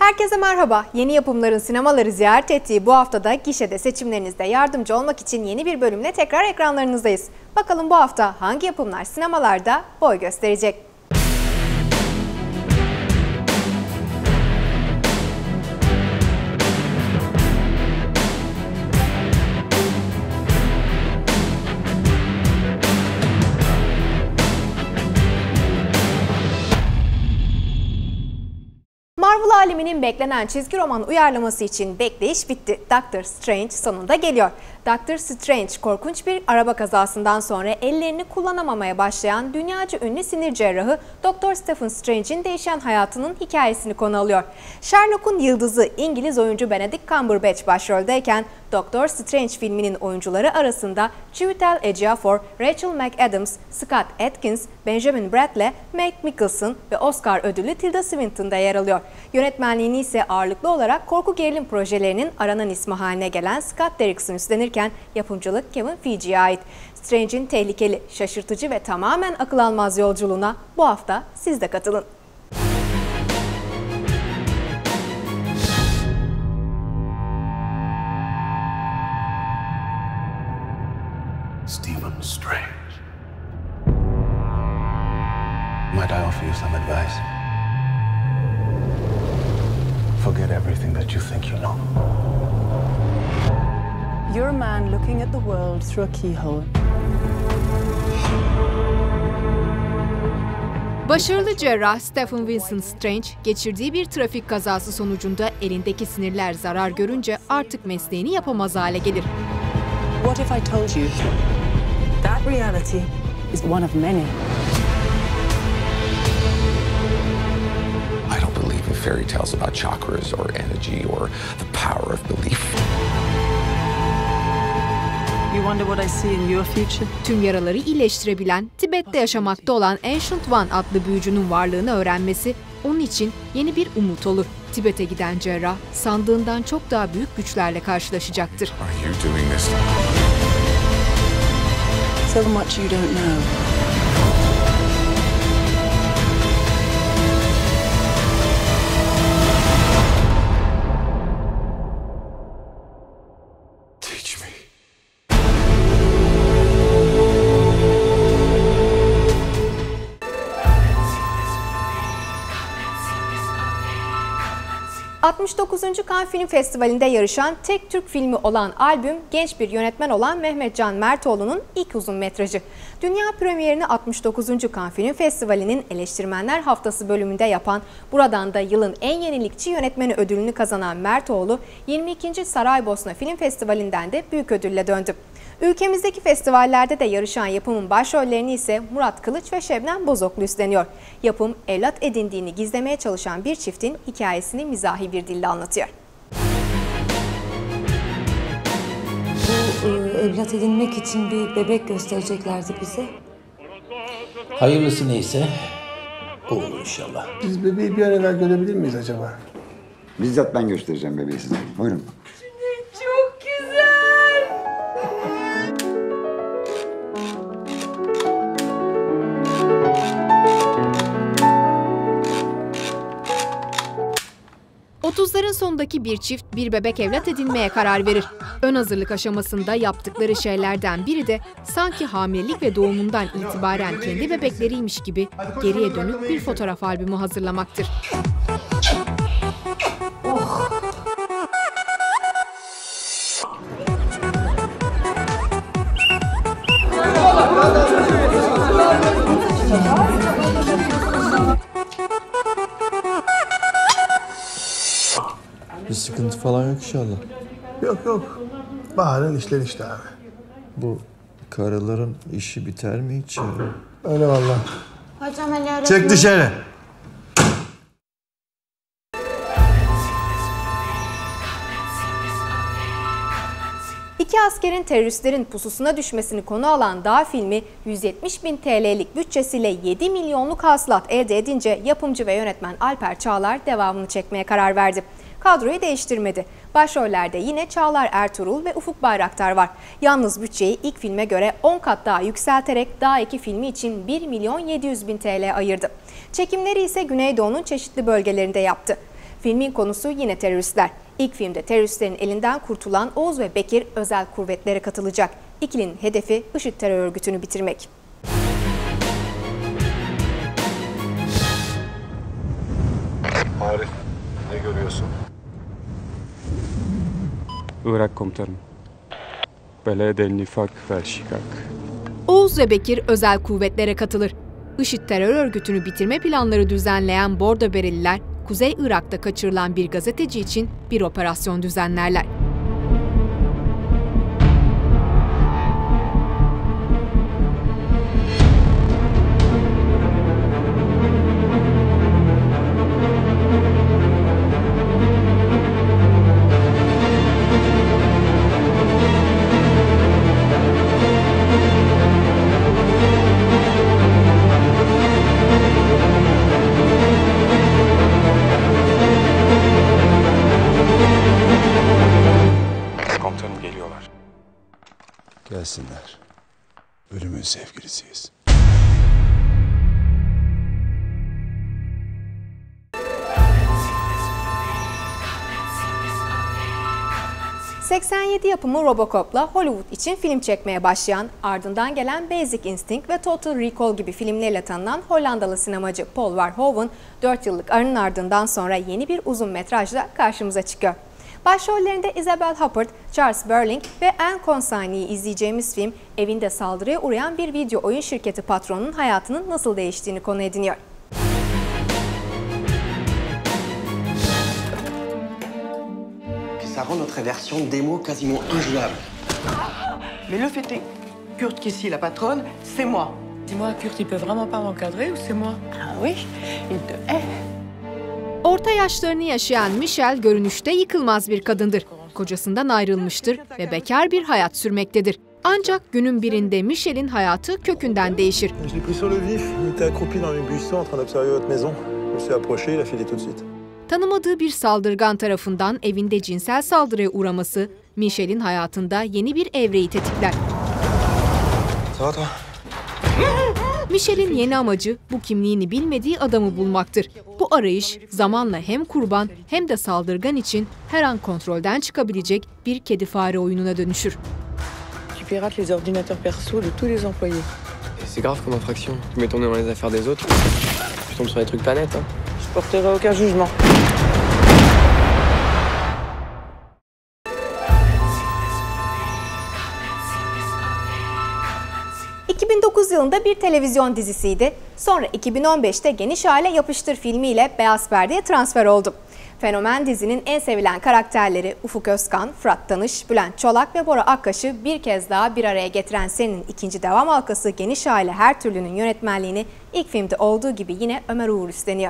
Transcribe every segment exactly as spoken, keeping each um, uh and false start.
Herkese merhaba. Yeni yapımların sinemaları ziyaret ettiği bu haftada gişede seçimlerinizde yardımcı olmak için yeni bir bölümle tekrar ekranlarınızdayız. Bakalım bu hafta hangi yapımlar sinemalarda boy gösterecek? Marvel aleminin beklenen çizgi roman uyarlaması için bekleyiş bitti. Doctor Strange sonunda geliyor. Doctor Strange korkunç bir araba kazasından sonra ellerini kullanamamaya başlayan dünyaca ünlü sinir cerrahı Doktor Stephen Strange'in değişen hayatının hikayesini konu alıyor. Sherlock'un yıldızı İngiliz oyuncu Benedict Cumberbatch başroldeyken Doktor Strange filminin oyuncuları arasında Chiwetel Ejiofor, Rachel McAdams, Scott Adkins, Benjamin Bradley, Matt Mikkelsen ve Oscar ödüllü Tilda Swinton da yer alıyor. Yönetmenliğini ise ağırlıklı olarak korku gerilim projelerinin aranan ismi haline gelen Scott Derrickson üstlenirken yapımcılık Kevin Feige'ye ait. Strange'in tehlikeli, şaşırtıcı ve tamamen akıl almaz yolculuğuna bu hafta siz de katılın. Stephen Strange. Might I offer you some advice? Forget everything that you think you know. You're a man looking at the world through a keyhole. Başarılı cerrah Stephen Vincent Strange, geçirdiği bir trafik kazası sonucunda elindeki sinirler zarar görünce artık mesleğini yapamaz hale gelir. What if I told you that reality is one of many? I don't believe in fairy tales about chakras or energy or the power of belief. You wonder what I see in your future? Tüm yaraları iyileştirebilen, Tibet'te yaşamakta olan Ancient One adlı büyücünün varlığını öğrenmesi onun için yeni bir umut olur. Tibet'e giden cerrah sandığından çok daha büyük güçlerle karşılaşacaktır. Are you doing this? So much you don't know. Teach me. altmış dokuzuncu Cannes Film Festivali'nde yarışan tek Türk filmi olan albüm, genç bir yönetmen olan Mehmet Can Mertoğlu'nun ilk uzun metrajı. Dünya premierini altmış dokuzuncu Cannes Film Festivali'nin Eleştirmenler Haftası bölümünde yapan, buradan da yılın en yenilikçi yönetmeni ödülünü kazanan Mertoğlu, yirmi ikinci Saraybosna Film Festivali'nden de büyük ödülle döndü. Ülkemizdeki festivallerde de yarışan yapımın başrollerini ise Murat Kılıç ve Şebnem Bozoklu üstleniyor. Yapım, evlat edindiğini gizlemeye çalışan bir çiftin hikayesini mizahi bir dille anlatıyor. Bu e, evlat edinmek için bir bebek göstereceklerdi bize. Hayırlısı neyse o olur inşallah. Biz bebeği bir an evvel görebilir miyiz acaba? Bizzat ben göstereceğim bebeği size. Buyurun. Çok güzel. otuzların sonundaki bir çift bir bebek evlat edinmeye karar verir. Ön hazırlık aşamasında yaptıkları şeylerden biri de sanki hamilelik ve doğumundan itibaren kendi bebekleriymiş gibi geriye dönük bir fotoğraf albümü hazırlamaktır. Oh. Bir sıkıntı falan yok inşallah. Yok yok. Bahar'ın işleri işte abi. Bu karıların işi biter mi hiç ya? Öyle vallahi. Hocam Ali öğretmen. Çık dışarı. İki askerin teröristlerin pususuna düşmesini konu alan Dağ filmi yüz yetmiş bin T L'lik bütçesiyle yedi milyonluk hasılat elde edince yapımcı ve yönetmen Alper Çağlar devamını çekmeye karar verdi. Kadroyu değiştirmedi. Başrollerde yine Çağlar Ertuğrul ve Ufuk Bayraktar var. Yalnız bütçeyi ilk filme göre on kat daha yükselterek Dağ iki filmi için bir milyon yedi yüz bin T L ayırdı. Çekimleri ise Güneydoğu'nun çeşitli bölgelerinde yaptı. Filmin konusu yine teröristler. İlk filmde teröristlerin elinden kurtulan Oğuz ve Bekir özel kuvvetlere katılacak. İkilinin hedefi IŞİD terör örgütünü bitirmek. Arif, ne görüyorsun? Irak komutanım. Beled el Nifak ve Şikak. Oğuz ve Bekir özel kuvvetlere katılır. IŞİD terör örgütünü bitirme planları düzenleyen Bordo Bereliler, Kuzey Irak'ta kaçırılan bir gazeteci için bir operasyon düzenlerler. Komutanım geliyorlar. Gelsinler. Ölümün sevgilisiyiz. seksen yedi yapımı Robocop'la Hollywood için film çekmeye başlayan, ardından gelen Basic Instinct ve Total Recall gibi filmlerle tanınan Hollandalı sinemacı Paul Verhoeven, dört yıllık aranın ardından sonra yeni bir uzun metrajla karşımıza çıkıyor. Başrollerinde Isabelle Huppert, Charles Berling ve Anne Consigny'yi izleyeceğimiz film, evinde saldırıya uğrayan bir video oyun şirketi patronunun hayatının nasıl değiştiğini konu ediniyor. Ça rend notre version démo quasiment injouable. Mais le fait est, Kurt qui est ici, la patronne, c'est moi. Dis-moi, Kurt, il peut vraiment pas m'encadrer ou c'est moi? Ah oui, il te hait. Orta yaşlarını yaşayan Michelle görünüşte yıkılmaz bir kadındır. Kocasından ayrılmıştır ve bekar bir hayat sürmektedir. Ancak günün birinde Michelle'in hayatı kökünden değişir. Je l'ai pris sur le vif. Il était accroupi dans une buisson en train d'observer votre maison. Je me suis approché, il a filé tout de suite. Tanımadığı bir saldırgan tarafından evinde cinsel saldırıya uğraması, Michelle'in hayatında yeni bir evreyi tetikler. Michelle'in yeni amacı bu kimliğini bilmediği adamı bulmaktır. Bu arayış zamanla hem kurban hem de saldırgan için her an kontrolden çıkabilecek bir kedi fare oyununa dönüşür. Tu pirates les ordinateurs perso de tous les employés. C'est grave comme infraction. Tu mets ton nez dans les affaires des autres, tu tombes sur des trucs pas nets, hein. Je porterai aucun jugement. iki bin dokuz yılında bir televizyon dizisiydi. Sonra iki bin on beşte Geniş Aile Yapıştır filmiyle beyaz perdeye transfer oldu. Fenomen dizinin en sevilen karakterleri Ufuk Özkan, Fırat Tanış, Bülent Çolak ve Bora Akkaş'ı bir kez daha bir araya getiren serinin ikinci devam halkası Geniş Aile Her Türlü'nün yönetmenliğini ilk filmde olduğu gibi yine Ömer Uğur üstleniyor.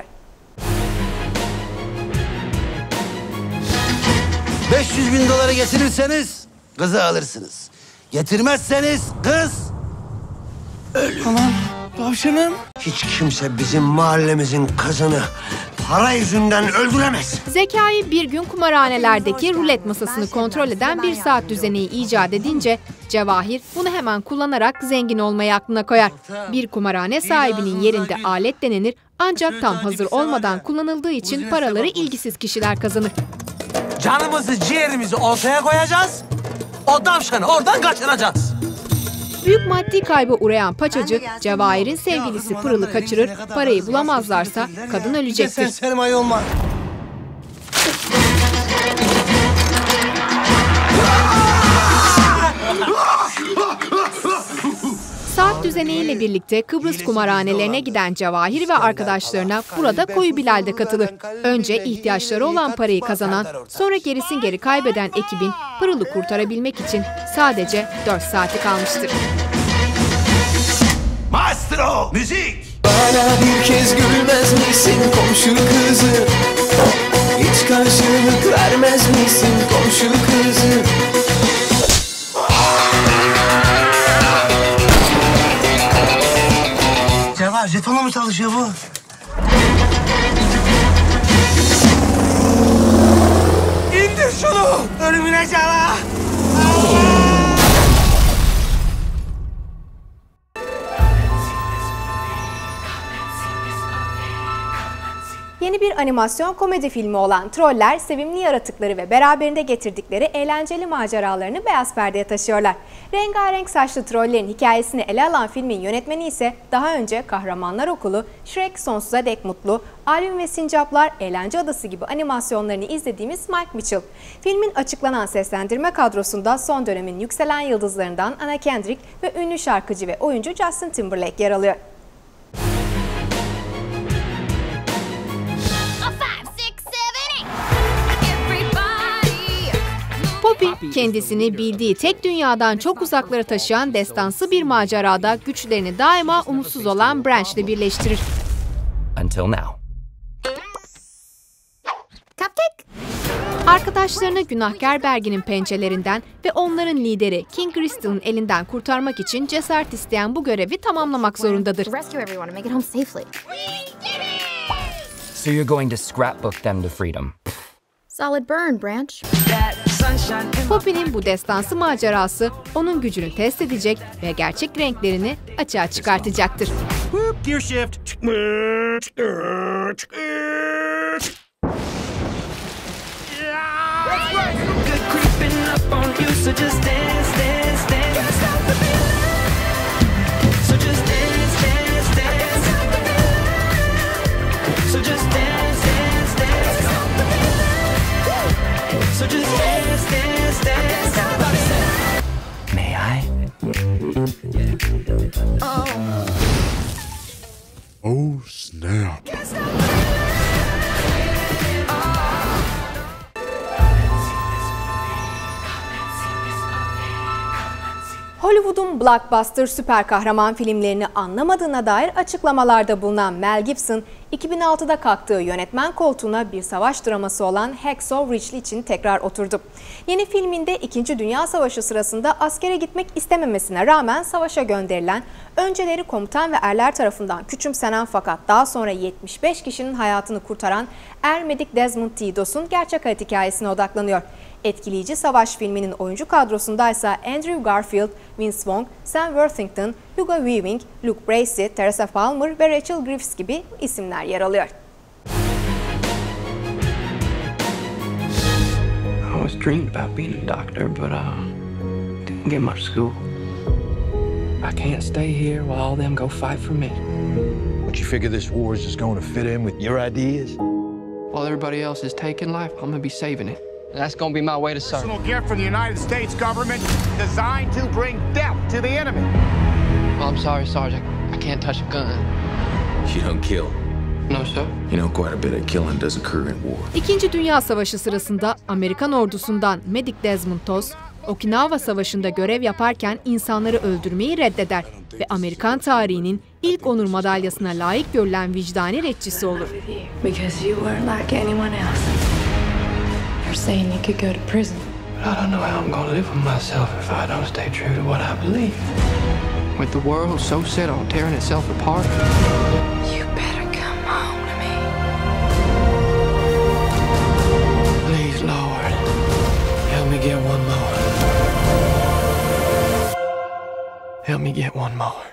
beş yüz bin doları getirirseniz kızı alırsınız. Getirmezseniz kız ölür. Aman tavşanım. Hiç kimse bizim mahallemizin kızını para yüzünden öldüremez. Zekai bir gün kumarhanelerdeki rulet masasını kontrol eden bir saat düzeneği icat edince Cevahir bunu hemen kullanarak zengin olmayı aklına koyar. Bir kumarhane sahibinin yerinde alet denenir ancak tam hazır olmadan kullanıldığı için paraları ilgisiz kişiler kazanır. Canımızı ciğerimizi ortaya koyacağız. O tavşanı oradan kaçıracağız. Büyük maddi kayba uğrayan paçacı, Cevahir'in sevgilisi Pırıl'ı kaçırır, parayı bulamazlarsa kadın ölecektir. Sermaye olmaz. Saat düzeneğiyle birlikte Kıbrıs kumarhanelerine giden Cevahir ve arkadaşlarına burada Koyu Bilal de katılır. Önce ihtiyaçları olan parayı kazanan, sonra gerisin geri kaybeden ekibin Pırıl'ı kurtarabilmek için sadece dört saati kalmıştır. Maestro, müzik! Bana bir kez gülmez misin komşu kızı? Hiç karşılık vermez misin komşu kızı? Cevap jetonla mı çalışıyor bu? İndir şunu! Ölümüne cevap! Yeni Yeni bir animasyon komedi filmi olan Troller, sevimli yaratıkları ve beraberinde getirdikleri eğlenceli maceralarını beyaz perdeye taşıyorlar. Rengarenk saçlı trollerin hikayesini ele alan filmin yönetmeni ise daha önce Kahramanlar Okulu, Shrek Sonsuza Dek Mutlu, Alvin ve Sincaplar, Eğlence Adası gibi animasyonlarını izlediğimiz Mike Mitchell. Filmin açıklanan seslendirme kadrosunda son dönemin yükselen yıldızlarından Anna Kendrick ve ünlü şarkıcı ve oyuncu Justin Timberlake yer alıyor. Poppy, kendisini bildiği tek dünyadan çok uzaklara taşıyan destansı bir macerada güçlerini daima umutsuz olan Branch ile birleştirir. Until now. Cupcake. Arkadaşlarını günahkar Berginin pençelerinden ve onların lideri King Crystal'ın elinden kurtarmak için cesaret isteyen bu görevi tamamlamak zorundadır. So you're going to scrapbook them to freedom. Solid burn, Branch. Poppy'nin bu destansı macerası onun gücünü test edecek ve gerçek renklerini açığa çıkartacaktır. Gear shift. May I? Oh, snap. Hollywood'un blockbuster süper kahraman filmlerini anlamadığına dair açıklamalarda bulunan Mel Gibson, iki bin altıda kalktığı yönetmen koltuğuna bir savaş draması olan Hacksaw Ridge için tekrar oturdu. Yeni filminde İkinci Dünya Savaşı sırasında askere gitmek istememesine rağmen savaşa gönderilen, önceleri komutan ve erler tarafından küçümsenen fakat daha sonra yetmiş beş kişinin hayatını kurtaran Er Medik Desmond T. Doss'un gerçek hayat hikayesine odaklanıyor. Etkileyici savaş filminin oyuncu kadrosundaysa Andrew Garfield, Vince Vaughn, Sam Worthington, Hugo Weaving, Luke Bracey, Teresa Palmer ve Rachel Griffiths gibi isimler yer alıyor. I always dreamed about being a doctor, but uh, didn't get much school. I can't stay here while all them go fight for me. But you figure this war is just going to fit in with your ideas? While everybody else is taking life, I'm gonna be saving it. And that's gonna be my way to serve. Personal gift from the United States government designed to bring death to the enemy. Well, I'm sorry, Sergeant. I can't touch a gun. You don't kill. No, sir. You know, quite a bit of killing does occur in war. İkinci Dünya Savaşı sırasında Amerikan ordusundan Medik Desmond Doss, Okinawa Savaşı'nda görev yaparken insanları öldürmeyi reddeder ve Amerikan tarihinin ilk onur madalyasına layık görülen vicdani retçisi olur. Because you weren't like anyone else. You're saying you could go to prison. But I don't know how I'm gonna live with myself if I don't stay true to what I believe. With the world so set on tearing itself apart. You better come home to me. Please, Lord, help me get one more. Help me get one more.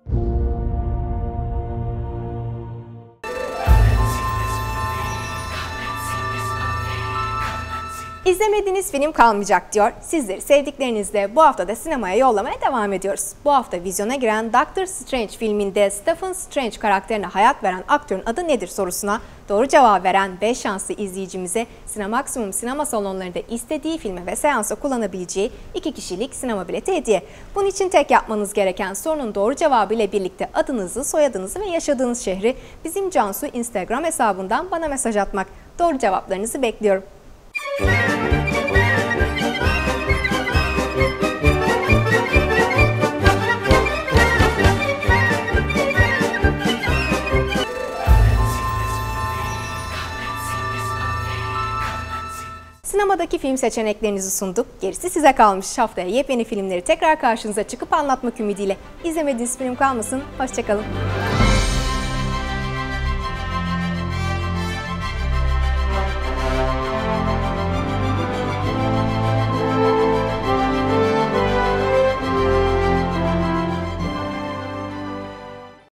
İzlemediğiniz film kalmayacak diyor. Sizleri sevdiklerinizle bu hafta da sinemaya yollamaya devam ediyoruz. Bu hafta vizyona giren Doctor Strange filminde Stephen Strange karakterine hayat veren aktörün adı nedir sorusuna doğru cevap veren beş şanslı izleyicimize Cinemaximum sinema salonlarında istediği filme ve seansa kullanabileceği iki kişilik sinema bileti hediye. Bunun için tek yapmanız gereken sorunun doğru cevabı ile birlikte adınızı, soyadınızı ve yaşadığınız şehri bizim Cansu Instagram hesabından bana mesaj atmak. Doğru cevaplarınızı bekliyorum. Sinemadaki film seçeneklerinizi sunduk. Gerisi size kalmış. Haftaya yepyeni filmleri tekrar karşınıza çıkıp anlatmak ümidiyle. İzlemediğiniz film kalmasın. Hoşçakalın.